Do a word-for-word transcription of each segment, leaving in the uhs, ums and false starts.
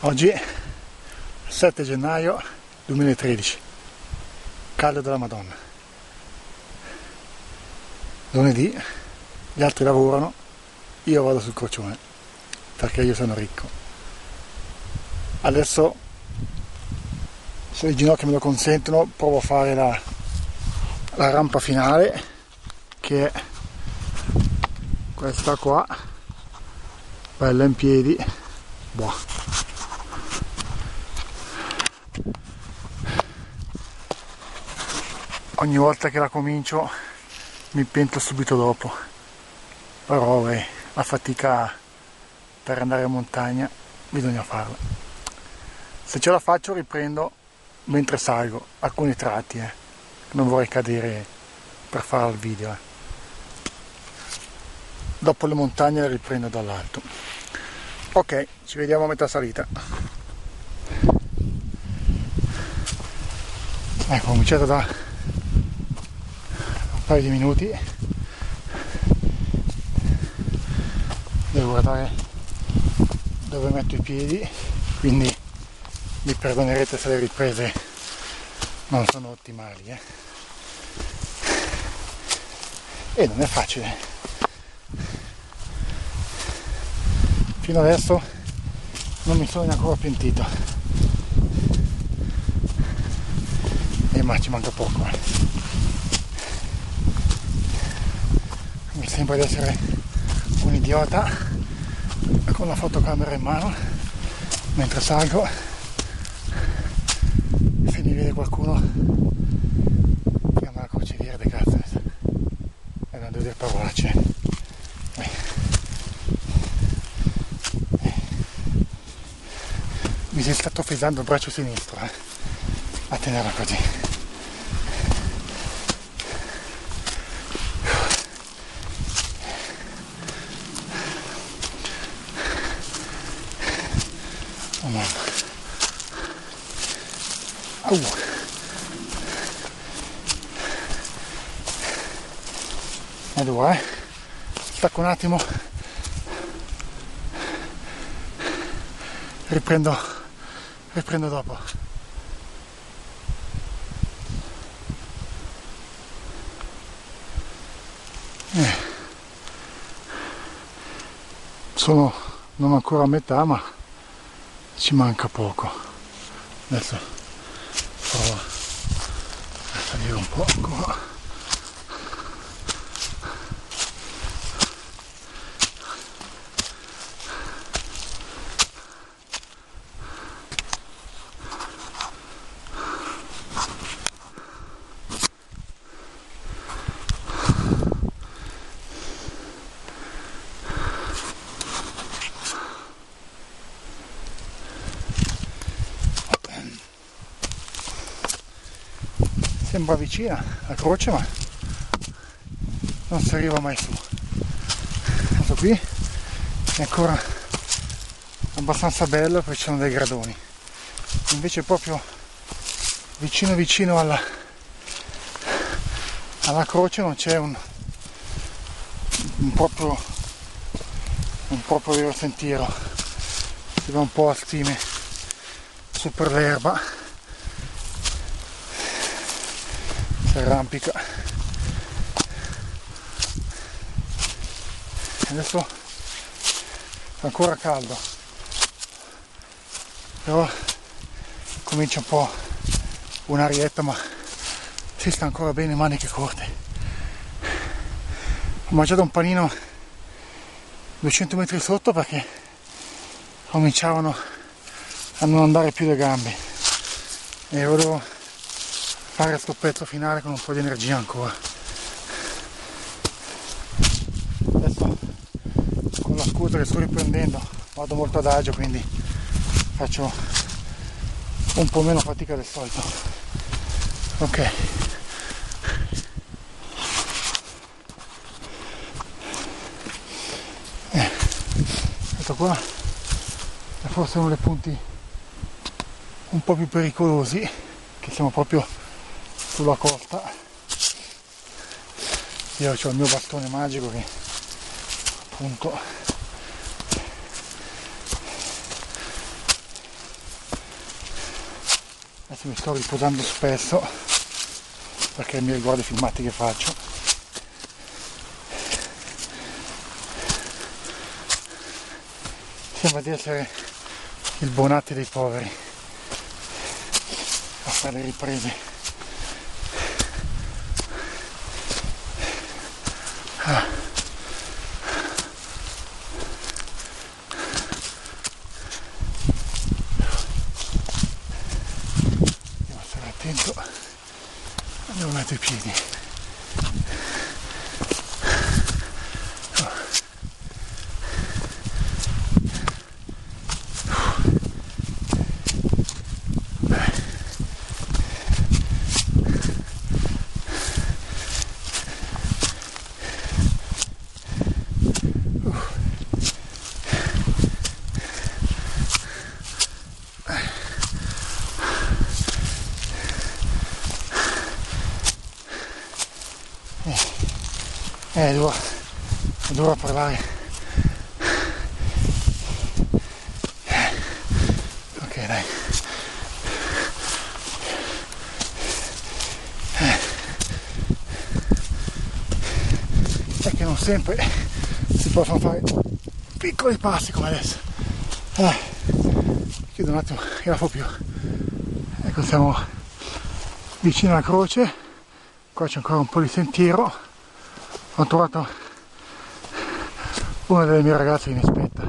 Oggi sette gennaio duemilatredici, caldo della Madonna. Lunedì, gli altri lavorano, io vado sul crocione perché io sono ricco. Adesso, se le ginocchia me lo consentono, provo a fare la, la rampa finale, che è questa qua, bella in piedi. Boh. Ogni volta che la comincio mi pento subito dopo, però beh, la fatica per andare in montagna bisogna farla. Se ce la faccio riprendo mentre salgo alcuni tratti, eh. non vorrei cadere per fare il video. Eh. Dopo le montagne le riprendo dall'alto. Ok, ci vediamo a metà salita. Ecco, ho cominciato da un paio di minuti, devo guardare dove metto i piedi, quindi mi perdonerete se le riprese non sono ottimali, eh? E non è facile. Fino adesso non mi sono ancora pentito, e ma ci manca poco, eh. Mi sembra di essere un idiota con la fotocamera in mano mentre salgo. Se mi vede qualcuno chiama la Croce Verde, cazzo, e non devo dire parolacce. Mi si sta toffizzando il braccio sinistro, eh, a tenerla così. Oh mamma. Au. E due, eh. Stacco un attimo. Riprendo, riprendo dopo. Eh. Sono non ancora a metà, ma ci manca poco. Adesso provo a salire un po' ancora. Sembra vicina la croce, ma non si arriva mai su. Questo qui è ancora abbastanza bello perché ci sono dei gradoni, invece proprio vicino vicino alla, alla croce non c'è un, un proprio un proprio vero sentiero, si va un po' a stime su per l'erba. Si arrampica. Adesso è ancora caldo, però comincia un po' un'arietta, ma si sta ancora bene, maniche corte. Ho mangiato un panino duecento metri sotto perché cominciavano a non andare più le gambe e volevo fare sto pezzo finale con un po' di energia ancora. Adesso con la scooter che sto riprendendo vado molto adagio, quindi faccio un po' meno fatica del solito. Ok, eh, questo qua è forse uno dei punti un po' più pericolosi, che siamo proprio sulla costa. Io ho il mio bastone magico che appunto Adesso mi sto riposando spesso perché mi ricordo i filmati che faccio. Sembra di essere il Bonatti dei poveri a fare le riprese. Ah. Devo stare attento a dove metto i piedi. Eh, è dura, è dura parlare. Ok, dai. Eh. È che non sempre si possono fare piccoli passi come adesso. Eh. Chiudo un attimo che la fa più. Ecco, siamo vicino alla croce. Qua c'è ancora un po' di sentiero. Ho trovato una delle mie ragazze che mi aspetta.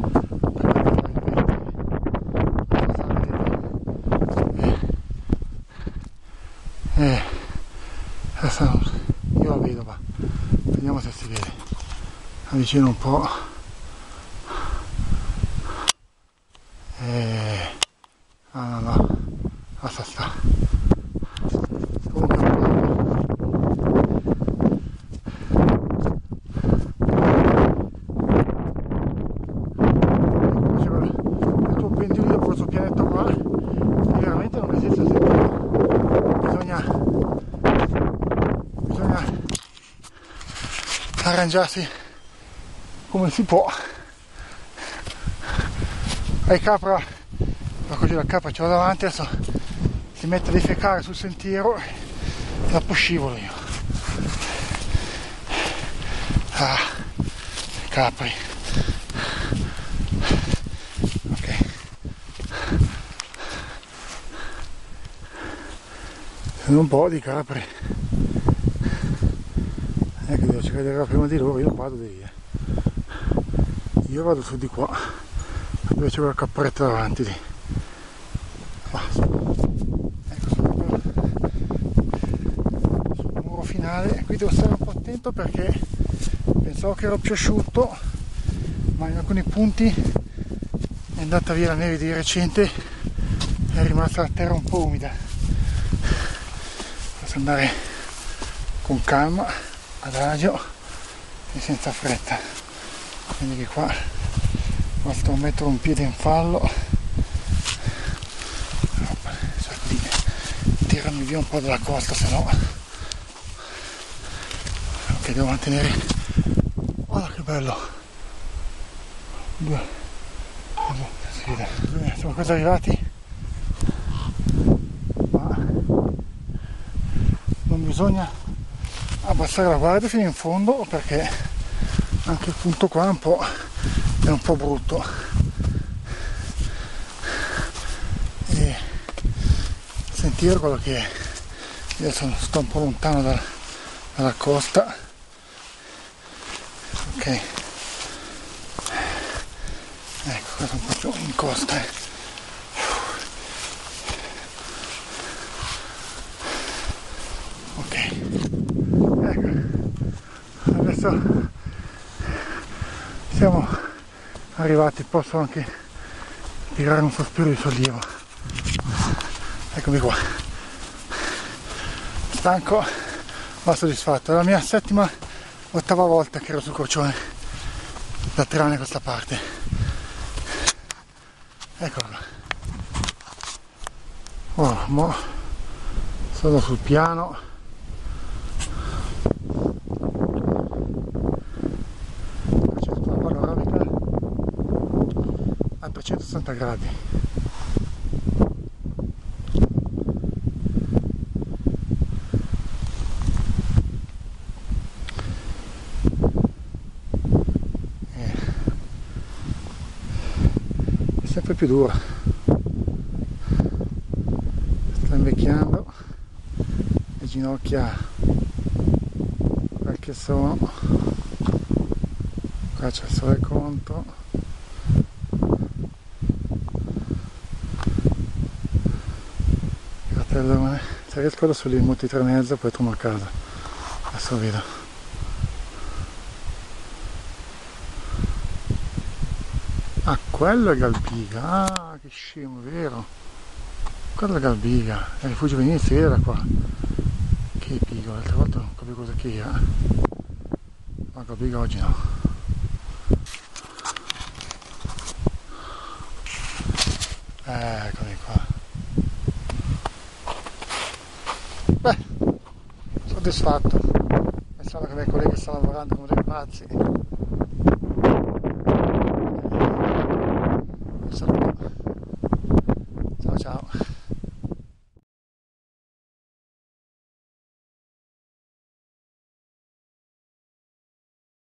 E, e adesso io la vedo, ma vediamo se si vede. Avvicino un po'. E, ah no no, basta sta. Arrangiarsi come si può. Hai capra, la così la capra ce l'ho davanti, adesso si mette a defecare sul sentiero e dopo scivolo io. Ah, capri. Ok. Sono un po' di capri. Ecco, devo cercare di arrivare prima di loro, io non vado di lì, eh. Io vado su di qua, dove c'è quella capretta davanti lì. Ah, ecco, sono sul muro finale. Qui devo stare un po' attento perché pensavo che ero più asciutto, ma in alcuni punti è andata via la neve di recente e è rimasta la terra un po' umida. Posso andare con calma, adagio e senza fretta, quindi che qua basta mettere un piede in fallo, cerco di tirarmi via un po' dalla costa, se no ok, devo mantenere. Guarda che bello, due, si vede. Siamo quasi arrivati, ma non bisogna abbassare la guardia fino in fondo perché anche il punto qua è un po', è un po' brutto e sentire quello che è. Io sono, sto un po' lontano da, dalla costa. Ok, ecco, qua sono proprio in costa, eh. Ok, ecco, adesso siamo arrivati, posso anche tirare un sospiro di sollievo. Eccomi qua, stanco ma soddisfatto. È la mia settima, ottava volta che ero sul crocione da Trani a questa parte. Eccolo qua. Oh, mo sono sul piano. A trecentosessanta gradi. sempre più dura, sta invecchiando, le ginocchia quel che sono, qua c'è il sole contro, cartellone, se riesco adesso lì molti tre e mezzo poi torno a casa, adesso vedo. Ah, quello è Galbiga, ah che scemo, vero? Quello è Galbiga, il rifugio Venezia era qua. Che piccolo, l'altra volta non capivo cosa che era. Ma Galbiga oggi no. Eccoli qua. Beh, soddisfatto. Pensavo che i miei colleghi stavano lavorando come dei pazzi.